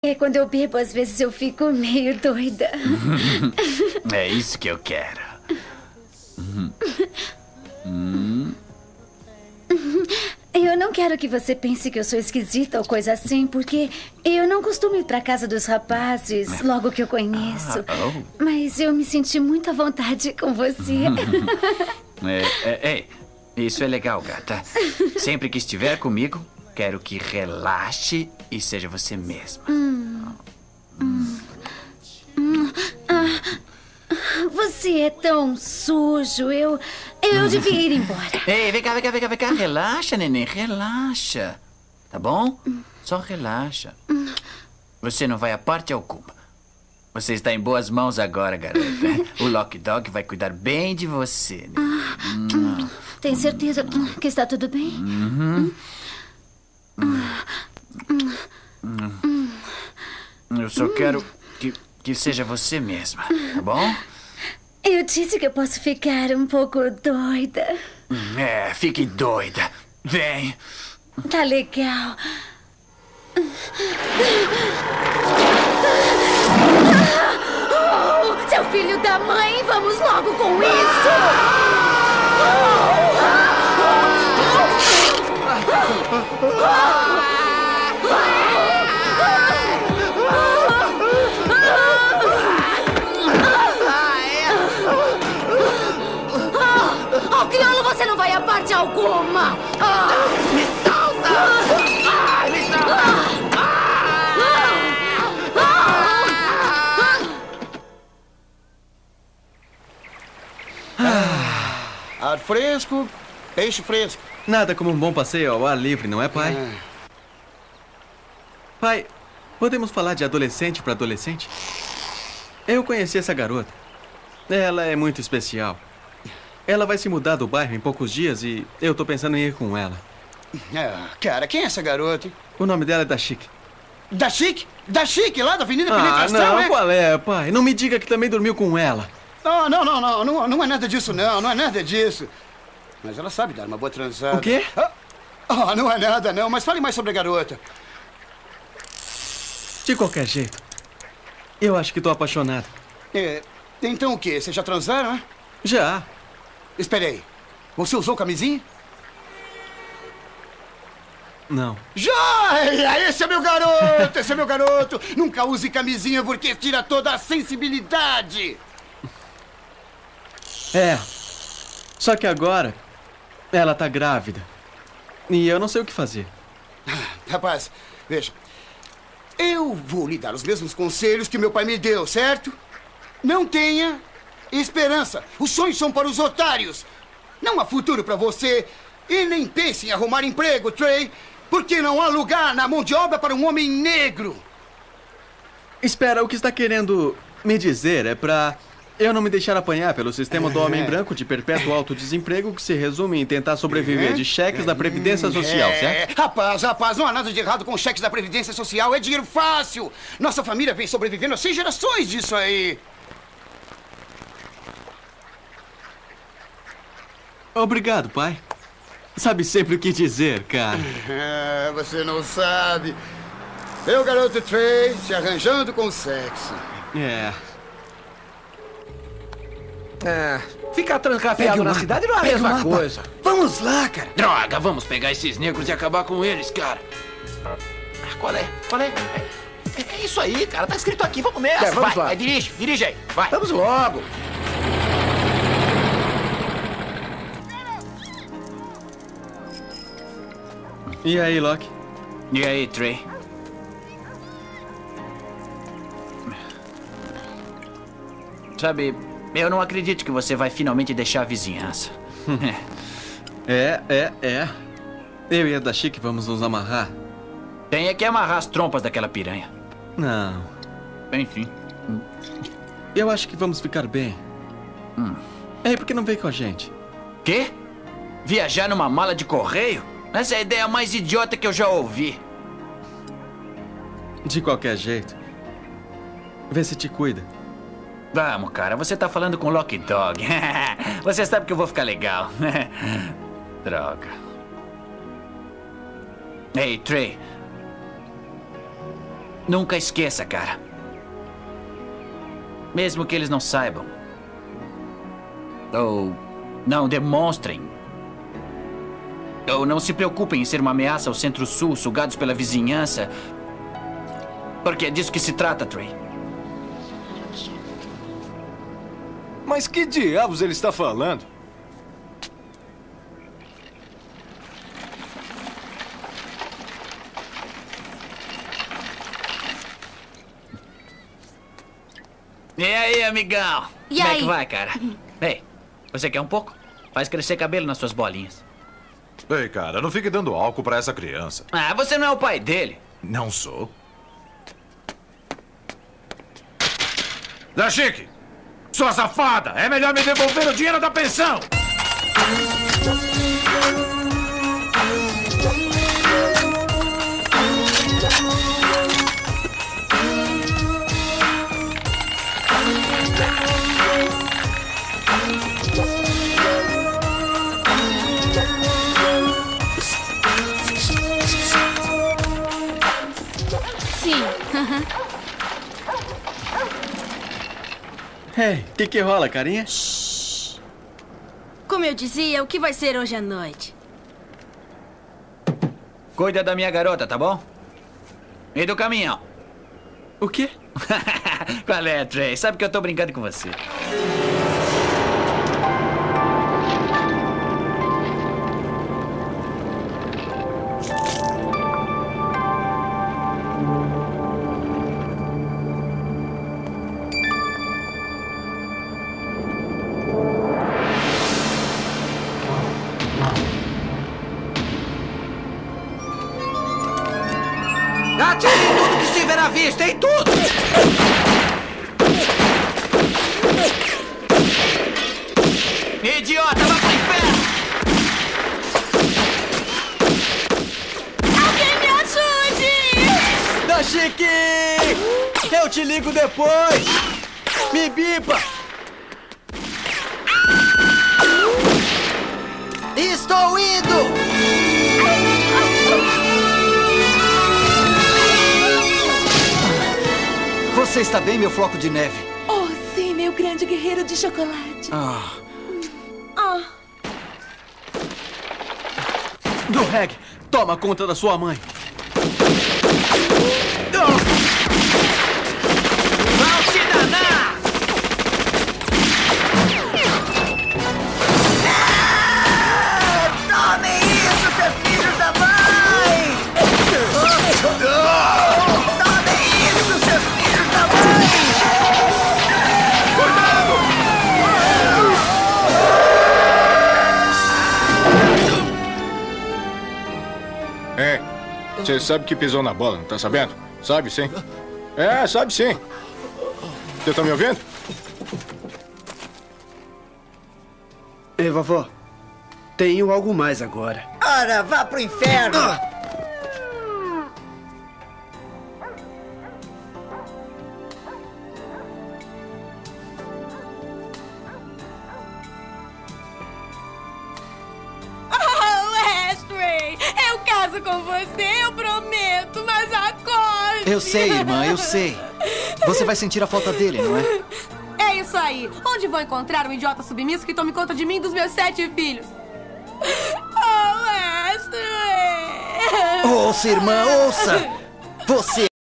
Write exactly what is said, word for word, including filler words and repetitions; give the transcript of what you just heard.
É, quando eu bebo, às vezes eu fico meio doida. É isso que eu quero. Hum. Eu não quero que você pense que eu sou esquisita ou coisa assim, porque eu não costumo ir pra casa dos rapazes logo que eu conheço. Ah, oh. Mas eu me senti muito à vontade com você. É, é, é, isso é legal, gata. Sempre que estiver comigo, quero que relaxe e seja você mesma. Hum. Hum. Hum. Ah, você é tão sujo. Eu, eu devia ir embora. Ei, vem cá, vem cá, vem cá, vem cá. Relaxa, neném, relaxa. Tá bom? Só relaxa. Você não vai a parte alguma. Você está em boas mãos agora, garota. O Lock Dog vai cuidar bem de você. Né? Ah, hum. Tem certeza que está tudo bem? Uhum. Hum. Hum. Eu só quero que, que seja você mesma, tá bom? Eu disse que eu posso ficar um pouco doida. É, fique doida. Vem. Tá legal. Oh, seu filho da mãe, vamos logo com isso! Oh, crioulo, você não vai a parte alguma! Ah! Me solta! Ah, me solta! Ar fresco, peixe fresco. Nada como um bom passeio ao ar livre, não é, pai? É. Pai, podemos falar de adolescente para adolescente? Eu conheci essa garota. Ela é muito especial. Ela vai se mudar do bairro em poucos dias e eu tô pensando em ir com ela. É, cara, quem é essa garota? Hein? O nome dela é Da Chique. Da Chique? Da Chique, lá da Avenida Ah, Penetração, não, é? qual é, pai? Não me diga que também dormiu com ela. Não, não, não, não, não, não é nada disso, não, não é nada disso. Mas ela sabe dar uma boa transada. O quê? Ah, oh, não é nada, não, mas fale mais sobre a garota. De qualquer jeito, eu acho que tô apaixonado. É, então o quê? Vocês já transaram, é? Já. Espere aí. Você usou camisinha? Não. Já! Esse é meu garoto! Esse é meu garoto! Nunca use camisinha porque tira toda a sensibilidade! É. Só que agora, ela tá grávida. E eu não sei o que fazer. Rapaz, veja. Eu vou lhe dar os mesmos conselhos que meu pai me deu, certo? Não tenha esperança. Os sonhos são para os otários. Não há futuro para você. E nem pense em arrumar emprego, Trey. Porque não há lugar na mão de obra para um homem negro. Espera, o que está querendo me dizer é pra eu não me deixar apanhar pelo sistema do homem branco de perpétuo alto desemprego que se resume em tentar sobreviver de cheques da Previdência Social, certo? Rapaz, rapaz, não há nada de errado com cheques da Previdência Social. É dinheiro fácil. Nossa família vem sobrevivendo há seis gerações disso aí. Obrigado, pai. Sabe sempre o que dizer, cara. É, você não sabe. Meu garoto Trey se arranjando com sexo. É. É, ficar trancafiado na cidade não é a mesma coisa. Vamos lá, cara. Droga, vamos pegar esses negros e acabar com eles, cara. Ah, qual é? Qual é? É, é isso aí, cara. Tá escrito aqui. Vamos nessa. É, vamos vai, lá. vai, dirige. Dirige aí. Vai. Vamos logo. E aí, Locke? E aí, Trey? Sabe, eu não acredito que você vai finalmente deixar a vizinhança. É, é, é. Eu e a Da Chique vamos nos amarrar. Tem é que amarrar as trompas daquela piranha. Não. Enfim. Eu acho que vamos ficar bem. Hum. Ei, por que não vem com a gente? Quê? Viajar numa mala de correio? Essa é a ideia mais idiota que eu já ouvi. De qualquer jeito. Vê se te cuida. Vamos, cara. Você tá falando com o Lock Dog. Você sabe que eu vou ficar legal. Droga. Ei, Trey. Nunca esqueça, cara. Mesmo que eles não saibam. Ou não demonstrem. Ou não se preocupem em ser uma ameaça ao Centro-Sul, sugados pela vizinhança. Porque é disso que se trata, Trey. Mas que diabos ele está falando? E aí, amigão? E Como aí? é que vai, cara? Ei, você quer um pouco? Faz crescer cabelo nas suas bolinhas. Ei, cara, não fique dando álcool pra essa criança. Ah, você não é o pai dele. Não sou. Dashiki! Sua safada! É melhor me devolver o dinheiro da pensão! Sim. Ei, o que que rola, carinha? Como eu dizia, o que vai ser hoje à noite? Cuida da minha garota, tá bom? E do caminhão. O quê? Qual é, Trey? Sabe que eu tô brincando com você. Atire em tudo que estiver à vista, em tudo! Idiota, vá pro inferno! Alguém me ajude! Dashiki! Eu te ligo depois! Me bipa! Estou indo! Você está bem, meu floco de neve? Oh, sim, meu grande guerreiro de chocolate. Ah, Ah, Do Reg, toma conta da sua mãe. Vão se danar! tomem isso, seus filhos da mãe! Tomem isso, seus filhos da mãe! É, você sabe que pisou na bola, não tá sabendo? Sabe sim. É, sabe sim. Você tá me ouvindo? Ei, vovó. Tenho algo mais agora. Ora, vá pro inferno! oh, Ashtray! Eu caso com você, eu prometo, mas acorde! Eu sei, irmã, eu sei. Você vai sentir a falta dele, não é? É isso aí. Onde vou encontrar um idiota submisso que tome conta de mim e dos meus sete filhos? Oh, Ashtray! Ouça, irmã, ouça! Você